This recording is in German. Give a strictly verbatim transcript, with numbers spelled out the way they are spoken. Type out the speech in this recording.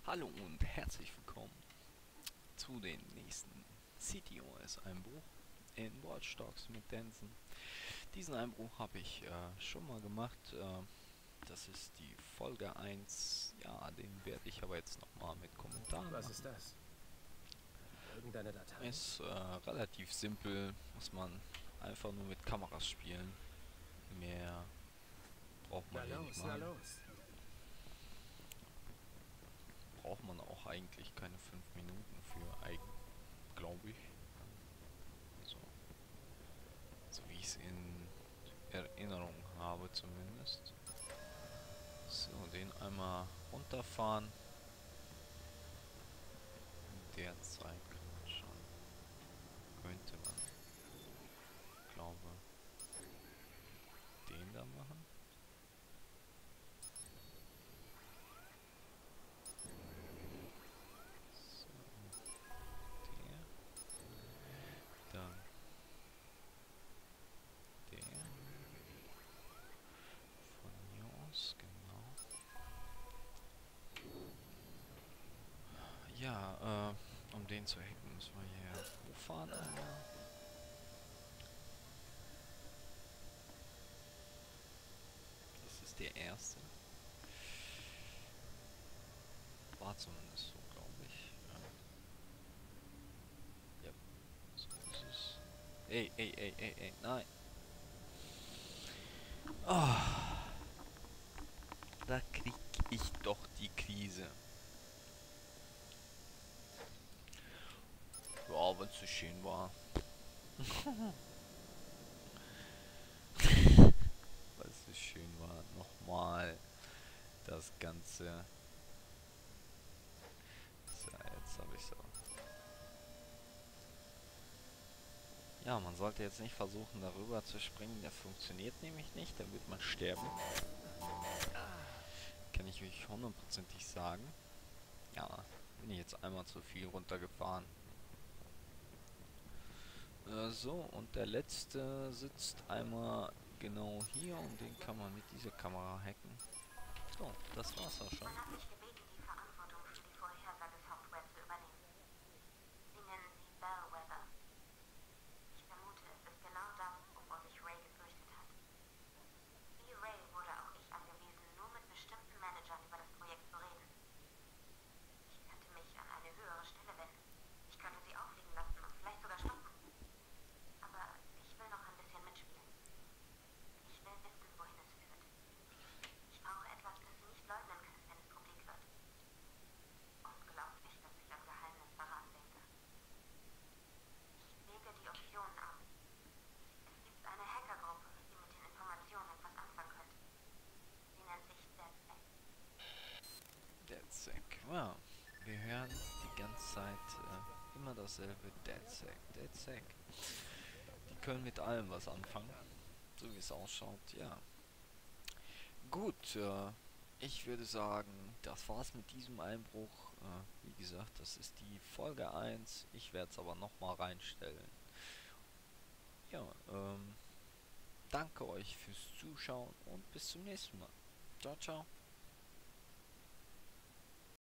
Hallo und herzlich willkommen zu den nächsten CityOS-Einbruch in Watch Dogs mit Denson. Diesen Einbruch habe ich äh, schon mal gemacht. Äh, das ist die Folge eins. Ja, den werde ich aber jetzt nochmal mit Kommentaren Was machen. ist das? Irgendeine Datei? Ist äh, relativ simpel, muss man einfach nur mit Kameras spielen. Mehr braucht Na man hier nicht los, na machen. los. Braucht man auch eigentlich keine fünf Minuten für, glaube ich. So. So wie ich es in Erinnerung habe zumindest. So, den einmal runterfahren. In der Zeit kann man schon, könnte man, glaube, den da machen. So, der. Dann der. Von hier aus, genau. Ja, äh, um den zu hacken, müssen wir hier hochfahren einmal. Das ist der erste. War zumindest so, glaube ich. Ja. Ja, so ist es. Ey, ey, ey, ey, ey, nein. Oh, da krieg ich doch die Krise. Ja, wenn es so schön war. Weil es so schön war. Nochmal das Ganze. So, jetzt habe ich so. Ja, man sollte jetzt nicht versuchen, darüber zu springen. Der funktioniert nämlich nicht. Da wird man sterben. Kann ich euch hundertprozentig sagen. Ja, bin ich jetzt einmal zu viel runtergefahren. Äh, so, und der letzte sitzt einmal genau hier und den kann man mit dieser Kamera hacken. So, das war's auch schon. Man hat mich gebeten, die Verantwortung für die Vorhersagesoftware zu übernehmen. Sie nennen sie Bellwether. Ich vermute, es ist genau das, wovor sich Ray gefürchtet hat. Wie Ray wurde auch ich angewiesen, nur mit bestimmten Managern über das Projekt zu reden. Ich könnte mich an eine höhere Stelle wenden. Ich könnte sie auffliegen lassen und vielleicht sogar stoppen. Aber ich will noch ein bisschen mitspielen. Ich will wissen, wohin es führt. Ich brauche etwas, das sie nicht leugnen können, wenn es publik wird. Unglaublich, dass ich an Geheimnis Verrat denke. Ich wäge die Optionen ab. Es gibt eine Hackergruppe, die mit den Informationen etwas anfangen könnte. Sie nennt sich DedSec. DedSec. Ja, wir hören die ganze Zeit äh, immer dasselbe. DedSec, DedSec. Die können mit allem was anfangen. So wie es ausschaut, ja. Gut, äh, ich würde sagen, das war's mit diesem Einbruch. Äh, wie gesagt, das ist die Folge eins. Ich werde es aber nochmal reinstellen. Ja, ähm, danke euch fürs Zuschauen und bis zum nächsten Mal. Ciao, ciao.